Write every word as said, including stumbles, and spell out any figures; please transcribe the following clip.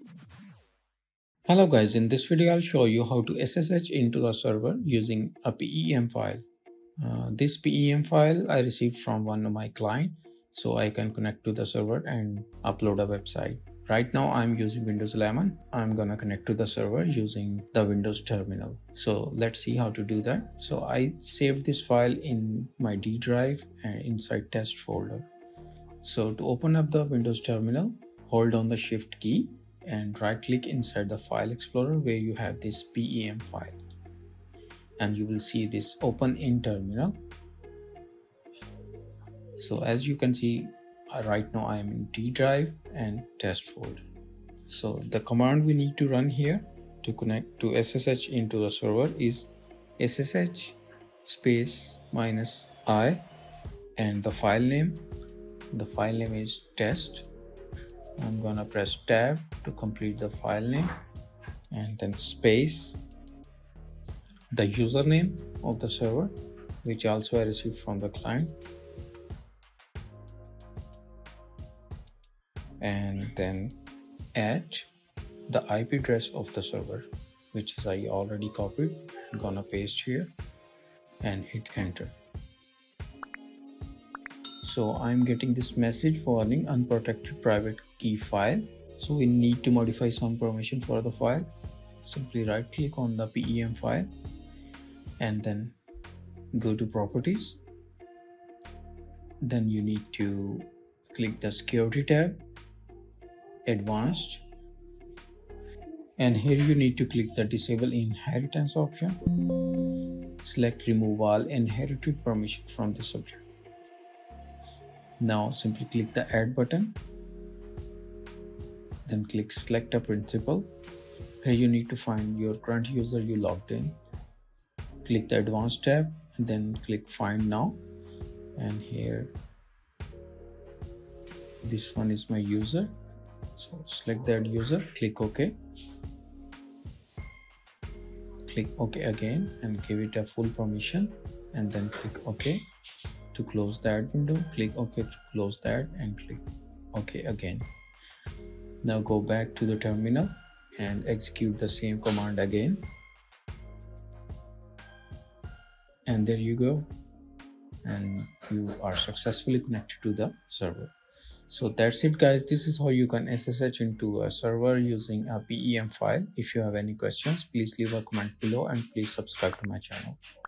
Hello guys, in this video I'll show you how to S S H into the server using a P E M file. Uh, this P E M file I received from one of my client, so I can connect to the server and upload a website. Right now I'm using Windows eleven. I'm gonna connect to the server using the Windows terminal. So let's see how to do that. So I saved this file in my D drive and inside test folder. So to open up the Windows terminal, hold on the shift key and right click inside the file explorer where you have this P E M file, and you will see this open in terminal. So as you can see, uh, right now I am in D drive and test folder. So the command we need to run here to connect to S S H into the server is S S H space minus I, and the file name the file name is test. I'm gonna press tab to complete the file name, and then space the username of the server, which also I received from the client, and then add the I P address of the server, which is I already copied. I'm gonna paste here and hit enter. So I'm getting this message warning unprotected private key file. So we need to modify some permission for the file. Simply right click on the P E M file and then go to properties. Then you need to click the security tab, advanced, and here you need to click the disable inheritance option. Select remove all inherited permission from the subject. Now simply click the add button, then click select a principal. Here you need to find your current user you logged in. Click the advanced tab and then click find now, and here this one is my user, so select that user, click OK, click OK again and give it a full permission, and then click OK. To close that window, click OK to close that and click OK again. Now go back to the terminal and execute the same command again, and there you go, and you are successfully connected to the server. So that's it guys, this is how you can S S H into a server using a P E M file. If you have any questions, please leave a comment below and please subscribe to my channel.